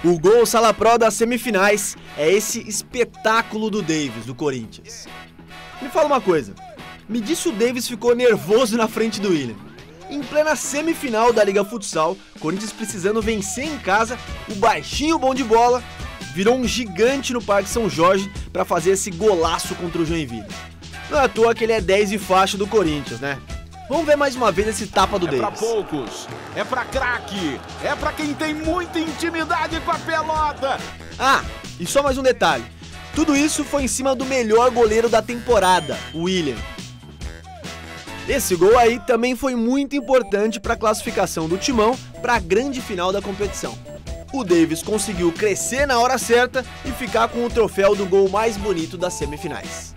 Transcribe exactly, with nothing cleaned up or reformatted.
O gol Salapró das semifinais é esse espetáculo do Davis, do Corinthians. Me fala uma coisa, me diz se o Davis ficou nervoso na frente do William. Em plena semifinal da Liga Futsal, Corinthians precisando vencer em casa, o baixinho bom de bola virou um gigante no Parque São Jorge para fazer esse golaço contra o Joinville. Não é à toa que ele é dez e faixa do Corinthians, né? Vamos ver mais uma vez esse tapa do é Davis. É pra poucos, é pra craque, é pra quem tem muita intimidade com a pelota. Ah, e só mais um detalhe. Tudo isso foi em cima do melhor goleiro da temporada, o William. Esse gol aí também foi muito importante para a classificação do Timão para a grande final da competição. O Davis conseguiu crescer na hora certa e ficar com o troféu do gol mais bonito das semifinais.